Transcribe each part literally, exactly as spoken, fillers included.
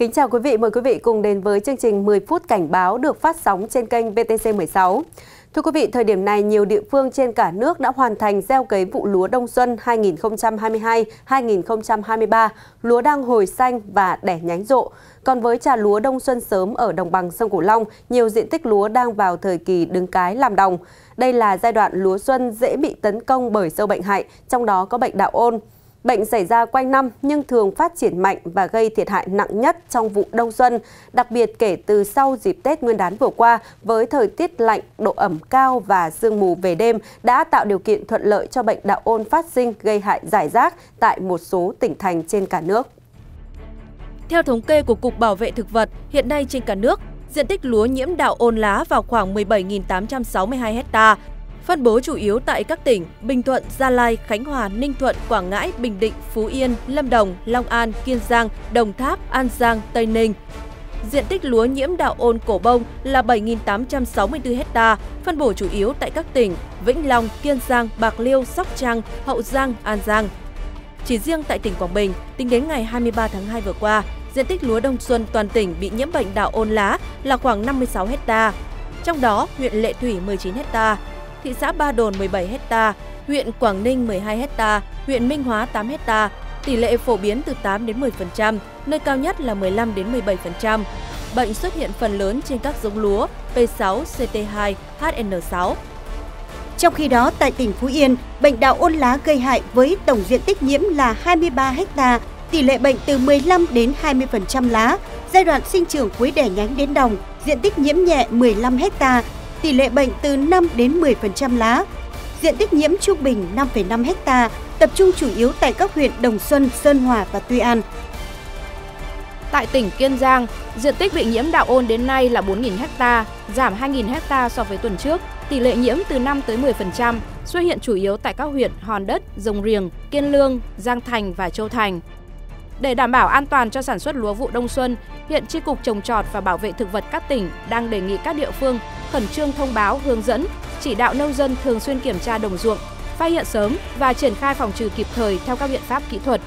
Kính chào quý vị, mời quý vị cùng đến với chương trình mười phút cảnh báo được phát sóng trên kênh vê tê xê mười sáu. Thưa quý vị, thời điểm này nhiều địa phương trên cả nước đã hoàn thành gieo cấy vụ lúa đông xuân hai nghìn không trăm hai mươi hai hai nghìn không trăm hai mươi ba, lúa đang hồi xanh và đẻ nhánh rộ. Còn với trà lúa đông xuân sớm ở đồng bằng sông Cửu Long, nhiều diện tích lúa đang vào thời kỳ đứng cái làm đồng. Đây là giai đoạn lúa xuân dễ bị tấn công bởi sâu bệnh hại, trong đó có bệnh đạo ôn. Bệnh xảy ra quanh năm nhưng thường phát triển mạnh và gây thiệt hại nặng nhất trong vụ đông xuân, đặc biệt kể từ sau dịp Tết Nguyên đán vừa qua với thời tiết lạnh, độ ẩm cao và sương mù về đêm đã tạo điều kiện thuận lợi cho bệnh đạo ôn phát sinh gây hại rải rác tại một số tỉnh thành trên cả nước. Theo thống kê của Cục Bảo vệ Thực vật, hiện nay trên cả nước, diện tích lúa nhiễm đạo ôn lá vào khoảng mười bảy nghìn tám trăm sáu mươi hai ha. Phân bố chủ yếu tại các tỉnh Bình Thuận, Gia Lai, Khánh Hòa, Ninh Thuận, Quảng Ngãi, Bình Định, Phú Yên, Lâm Đồng, Long An, Kiên Giang, Đồng Tháp, An Giang, Tây Ninh. Diện tích lúa nhiễm đạo ôn cổ bông là bảy nghìn tám trăm sáu mươi tư ha, phân bổ chủ yếu tại các tỉnh Vĩnh Long, Kiên Giang, Bạc Liêu, Sóc Trăng, Hậu Giang, An Giang. Chỉ riêng tại tỉnh Quảng Bình, tính đến ngày hai mươi ba tháng hai vừa qua, diện tích lúa đông xuân toàn tỉnh bị nhiễm bệnh đạo ôn lá là khoảng năm mươi sáu ha. Trong đó, huyện Lệ Thủy mười chín ha, thị xã Ba Đồn mười bảy ha, huyện Quảng Ninh mười hai ha, huyện Minh Hóa tám ha, tỷ lệ phổ biến từ tám đến mười phần trăm, nơi cao nhất là mười lăm đến mười bảy phần trăm. Bệnh xuất hiện phần lớn trên các giống lúa P sáu, C T hai, H N sáu. Trong khi đó, tại tỉnh Phú Yên, bệnh đạo ôn lá gây hại với tổng diện tích nhiễm là hai mươi ba ha, tỷ lệ bệnh từ mười lăm đến hai mươi phần trăm lá, giai đoạn sinh trưởng cuối đẻ nhánh đến đồng, diện tích nhiễm nhẹ mười lăm ha, tỷ lệ bệnh từ năm đến mười phần trăm lá. Diện tích nhiễm trung bình năm phẩy năm ha, tập trung chủ yếu tại các huyện Đồng Xuân, Sơn Hòa và Tuy An. Tại tỉnh Kiên Giang, diện tích bị nhiễm đạo ôn đến nay là bốn nghìn ha, giảm hai nghìn ha so với tuần trước, tỷ lệ nhiễm từ năm tới mười phần trăm, xuất hiện chủ yếu tại các huyện Hòn Đất, Rồng Riềng, Kiên Lương, Giang Thành và Châu Thành. Để đảm bảo an toàn cho sản xuất lúa vụ đông xuân, hiện Chi cục Trồng trọt và Bảo vệ thực vật các tỉnh đang đề nghị các địa phương khẩn trương thông báo, hướng dẫn, chỉ đạo nông dân thường xuyên kiểm tra đồng ruộng, phát hiện sớm và triển khai phòng trừ kịp thời theo các biện pháp kỹ thuật.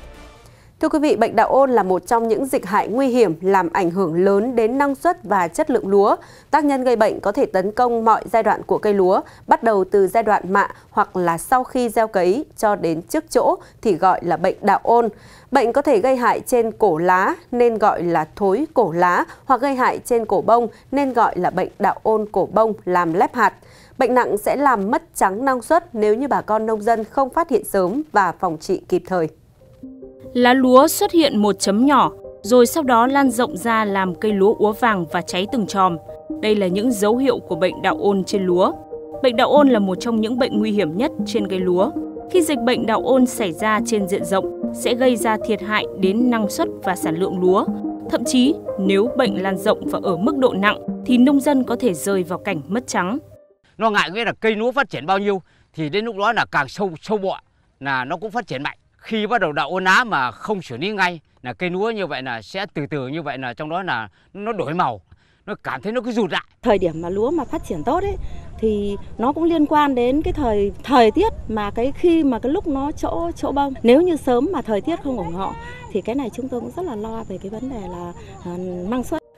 Thưa quý vị, bệnh đạo ôn là một trong những dịch hại nguy hiểm làm ảnh hưởng lớn đến năng suất và chất lượng lúa. Tác nhân gây bệnh có thể tấn công mọi giai đoạn của cây lúa, bắt đầu từ giai đoạn mạ hoặc là sau khi gieo cấy cho đến trước chỗ thì gọi là bệnh đạo ôn. Bệnh có thể gây hại trên cổ lá nên gọi là thối cổ lá hoặc gây hại trên cổ bông nên gọi là bệnh đạo ôn cổ bông làm lép hạt. Bệnh nặng sẽ làm mất trắng năng suất nếu như bà con nông dân không phát hiện sớm và phòng trị kịp thời. Lá lúa xuất hiện một chấm nhỏ, rồi sau đó lan rộng ra làm cây lúa úa vàng và cháy từng chòm. Đây là những dấu hiệu của bệnh đạo ôn trên lúa. Bệnh đạo ôn là một trong những bệnh nguy hiểm nhất trên cây lúa. Khi dịch bệnh đạo ôn xảy ra trên diện rộng, sẽ gây ra thiệt hại đến năng suất và sản lượng lúa. Thậm chí, nếu bệnh lan rộng và ở mức độ nặng, thì nông dân có thể rơi vào cảnh mất trắng. Lo ngại nghĩa là cây lúa phát triển bao nhiêu, thì đến lúc đó là càng sâu sâu bọ là nó cũng phát triển mạnh. Khi bắt đầu đạo ôn lá mà không xử lý ngay là cây lúa như vậy là sẽ từ từ như vậy là trong đó là nó đổi màu, nó cảm thấy nó cứ rụt lại. Thời điểm mà lúa mà phát triển tốt ấy thì nó cũng liên quan đến cái thời thời tiết mà cái khi mà cái lúc nó chỗ chỗ bông. Nếu như sớm mà thời tiết không ủng hộ thì cái này chúng tôi cũng rất là lo về cái vấn đề là uh, năng suất.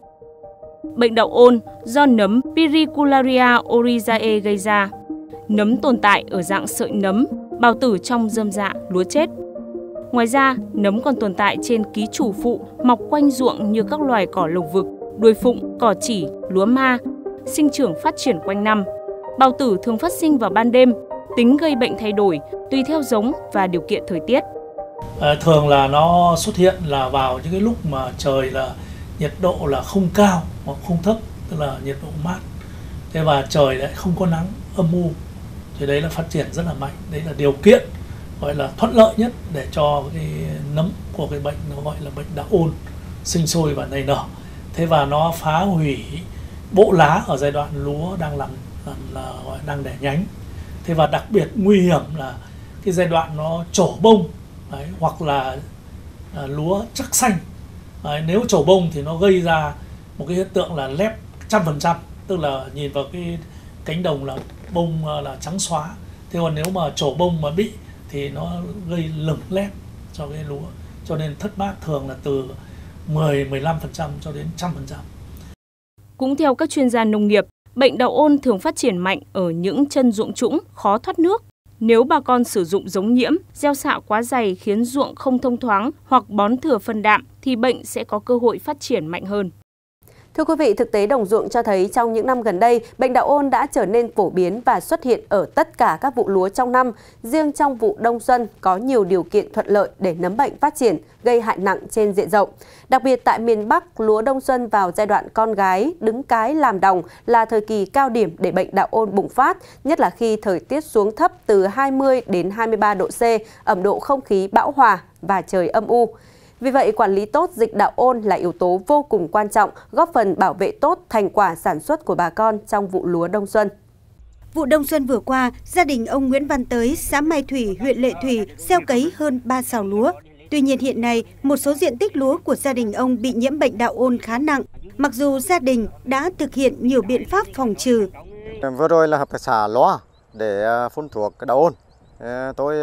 Bệnh đạo ôn do nấm Pyricularia oryzae gây ra. Nấm tồn tại ở dạng sợi nấm, bào tử trong rơm rạ lúa chết. Ngoài ra, nấm còn tồn tại trên ký chủ phụ mọc quanh ruộng như các loài cỏ lộc vực, đuôi phụng, cỏ chỉ, lúa ma, sinh trưởng phát triển quanh năm. Bào tử thường phát sinh vào ban đêm, tính gây bệnh thay đổi tùy theo giống và điều kiện thời tiết. À, thường là nó xuất hiện là vào những cái lúc mà trời là nhiệt độ là không cao hoặc không thấp, tức là nhiệt độ mát. Thế và trời lại không có nắng, âm u. Thì đấy là phát triển rất là mạnh, đấy là điều kiện gọi là thuận lợi nhất để cho cái nấm của cái bệnh nó gọi là bệnh đạo ôn sinh sôi và nảy nở. Thế và nó phá hủy bộ lá ở giai đoạn lúa đang làm, làm là gọi đang đẻ nhánh. Thế và đặc biệt nguy hiểm là cái giai đoạn nó trổ bông đấy, hoặc là à, lúa chắc xanh. Đấy, nếu trổ bông thì nó gây ra một cái hiện tượng là lép trăm phần trăm, tức là nhìn vào cái cánh đồng là bông là trắng xóa. Thế còn nếu mà trổ bông mà bị thì nó gây lửng lép cho cái lúa, cho nên thất bát thường là từ mười, mười lăm phần trăm cho đến một trăm phần trăm. Cũng theo các chuyên gia nông nghiệp, bệnh đạo ôn thường phát triển mạnh ở những chân ruộng trũng, khó thoát nước. Nếu bà con sử dụng giống nhiễm, gieo xạ quá dày khiến ruộng không thông thoáng hoặc bón thừa phân đạm thì bệnh sẽ có cơ hội phát triển mạnh hơn. Thưa quý vị, thực tế đồng ruộng cho thấy trong những năm gần đây, bệnh đạo ôn đã trở nên phổ biến và xuất hiện ở tất cả các vụ lúa trong năm. Riêng trong vụ đông xuân có nhiều điều kiện thuận lợi để nấm bệnh phát triển, gây hại nặng trên diện rộng. Đặc biệt tại miền Bắc, lúa đông xuân vào giai đoạn con gái, đứng cái làm đồng là thời kỳ cao điểm để bệnh đạo ôn bùng phát, nhất là khi thời tiết xuống thấp từ hai mươi đến hai mươi ba độ C, ẩm độ không khí bão hòa và trời âm u. Vì vậy, quản lý tốt dịch đạo ôn là yếu tố vô cùng quan trọng, góp phần bảo vệ tốt thành quả sản xuất của bà con trong vụ lúa đông xuân. Vụ đông xuân vừa qua, gia đình ông Nguyễn Văn Tới, xã Mai Thủy, huyện Lệ Thủy, gieo cấy hơn ba sào lúa. Tuy nhiên hiện nay, một số diện tích lúa của gia đình ông bị nhiễm bệnh đạo ôn khá nặng, mặc dù gia đình đã thực hiện nhiều biện pháp phòng trừ. Vừa rồi là hợp tác xã Loa để phun thuốc đạo ôn. Tôi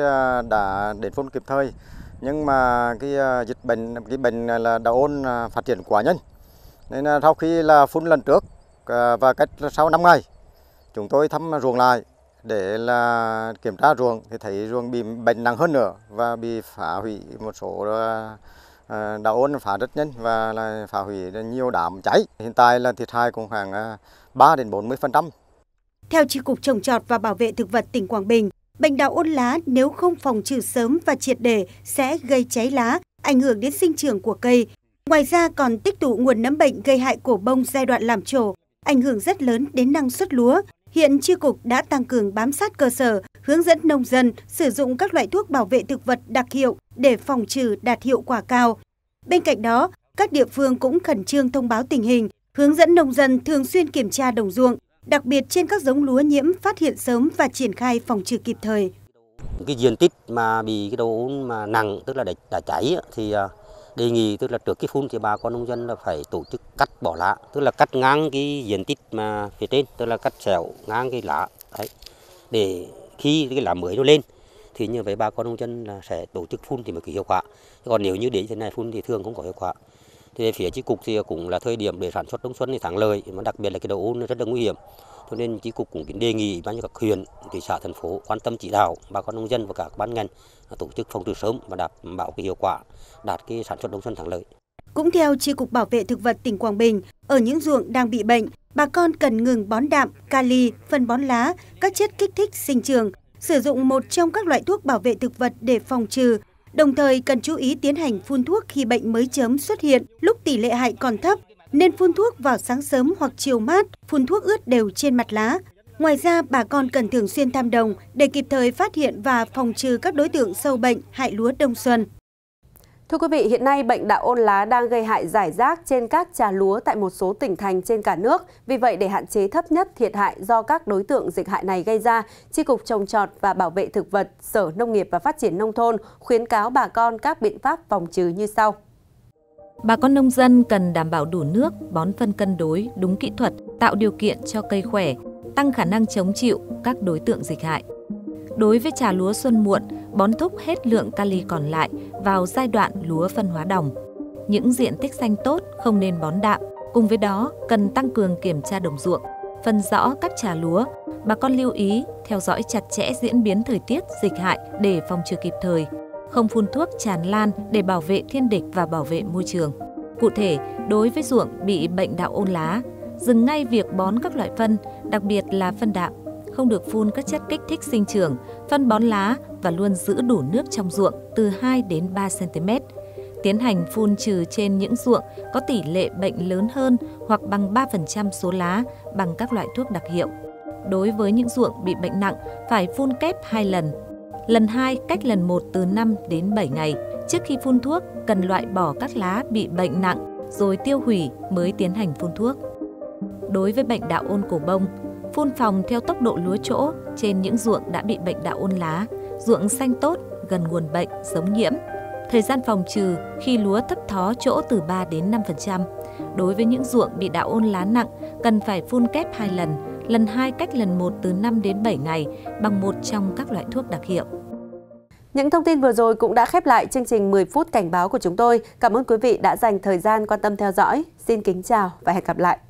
đã đến phun kịp thời. Nhưng mà cái uh, dịch bệnh cái bệnh là đạo ôn uh, phát triển quá nhanh, nên uh, sau khi là phun lần trước uh, và cách sau năm ngày chúng tôi thăm ruộng lại để là kiểm tra ruộng thì thấy ruộng bị bệnh nặng hơn nữa và bị phá hủy một số uh, uh, đạo ôn phá rất nhanh và là phá hủy nhiều đám cháy. Hiện tại là thiệt hại cũng khoảng uh, ba đến bốn mươi phần trăm. Theo Chi cục Trồng trọt và Bảo vệ thực vật tỉnh Quảng Bình, bệnh đạo ôn lá nếu không phòng trừ sớm và triệt để sẽ gây cháy lá, ảnh hưởng đến sinh trưởng của cây. Ngoài ra còn tích tụ nguồn nấm bệnh gây hại cổ bông giai đoạn làm trổ, ảnh hưởng rất lớn đến năng suất lúa. Hiện Chi cục đã tăng cường bám sát cơ sở, hướng dẫn nông dân sử dụng các loại thuốc bảo vệ thực vật đặc hiệu để phòng trừ đạt hiệu quả cao. Bên cạnh đó, các địa phương cũng khẩn trương thông báo tình hình, hướng dẫn nông dân thường xuyên kiểm tra đồng ruộng, đặc biệt trên các giống lúa nhiễm phát hiện sớm và triển khai phòng trừ kịp thời. Cái diện tích mà bị cái đạo ôn mà nặng, tức là đã, đã cháy thì đề nghị tức là trước khi phun thì bà con nông dân là phải tổ chức cắt bỏ lá, tức là cắt ngang cái diện tích mà phía trên, tức là cắt xẻo ngang cái lá đấy, để khi cái lá mới nó lên thì như vậy bà con nông dân là sẽ tổ chức phun thì mới có hiệu quả. Còn nếu như để thế này phun thì thường không có hiệu quả. Thì phía Chi cục thì cũng là thời điểm để sản xuất đông xuân thì thắng lợi, mà đặc biệt là cái đạo ôn rất là nguy hiểm. Cho nên Chi cục cũng đề nghị ban các huyện, thị xã, thành phố quan tâm chỉ đạo bà con nông dân và các ban ngành tổ chức phòng trừ sớm và đảm bảo cái hiệu quả, đạt cái sản xuất đông xuân thắng lợi. Cũng theo Chi cục Bảo vệ thực vật tỉnh Quảng Bình, ở những ruộng đang bị bệnh, bà con cần ngừng bón đạm, kali, phân bón lá, các chất kích thích sinh trưởng, sử dụng một trong các loại thuốc bảo vệ thực vật để phòng trừ. Đồng thời cần chú ý tiến hành phun thuốc khi bệnh mới chớm xuất hiện, lúc tỷ lệ hại còn thấp, nên phun thuốc vào sáng sớm hoặc chiều mát, phun thuốc ướt đều trên mặt lá. Ngoài ra, bà con cần thường xuyên thăm đồng để kịp thời phát hiện và phòng trừ các đối tượng sâu bệnh hại lúa đông xuân. Thưa quý vị, hiện nay bệnh đạo ôn lá đang gây hại rải rác trên các trà lúa tại một số tỉnh thành trên cả nước. Vì vậy, để hạn chế thấp nhất thiệt hại do các đối tượng dịch hại này gây ra, Chi cục Trồng trọt và Bảo vệ thực vật, Sở Nông nghiệp và Phát triển Nông thôn khuyến cáo bà con các biện pháp phòng trừ như sau. Bà con nông dân cần đảm bảo đủ nước, bón phân cân đối, đúng kỹ thuật, tạo điều kiện cho cây khỏe, tăng khả năng chống chịu các đối tượng dịch hại. Đối với trà lúa xuân muộn, bón thúc hết lượng kali còn lại vào giai đoạn lúa phân hóa đồng. Những diện tích xanh tốt không nên bón đạm. Cùng với đó, cần tăng cường kiểm tra đồng ruộng, phân rõ các trà lúa. Bà con lưu ý, theo dõi chặt chẽ diễn biến thời tiết, dịch hại để phòng trừ kịp thời. Không phun thuốc tràn lan để bảo vệ thiên địch và bảo vệ môi trường. Cụ thể, đối với ruộng bị bệnh đạo ôn lá, dừng ngay việc bón các loại phân, đặc biệt là phân đạm. Không được phun các chất kích thích sinh trưởng, phân bón lá và luôn giữ đủ nước trong ruộng từ hai đến ba xăng ti mét. Tiến hành phun trừ trên những ruộng có tỷ lệ bệnh lớn hơn hoặc bằng ba phần trăm số lá bằng các loại thuốc đặc hiệu. Đối với những ruộng bị bệnh nặng, phải phun kép hai lần. Lần hai cách lần một từ năm đến bảy ngày. Trước khi phun thuốc, cần loại bỏ các lá bị bệnh nặng rồi tiêu hủy mới tiến hành phun thuốc. Đối với bệnh đạo ôn cổ bông, phun phòng theo tốc độ lúa trỗ trên những ruộng đã bị bệnh đạo ôn lá, ruộng xanh tốt, gần nguồn bệnh, giống nhiễm. Thời gian phòng trừ khi lúa thấp thó trỗ từ ba đến năm phần trăm. Đối với những ruộng bị đạo ôn lá nặng, cần phải phun kép hai lần, lần hai cách lần một từ năm đến bảy ngày bằng một trong các loại thuốc đặc hiệu. Những thông tin vừa rồi cũng đã khép lại chương trình mười phút cảnh báo của chúng tôi. Cảm ơn quý vị đã dành thời gian quan tâm theo dõi. Xin kính chào và hẹn gặp lại.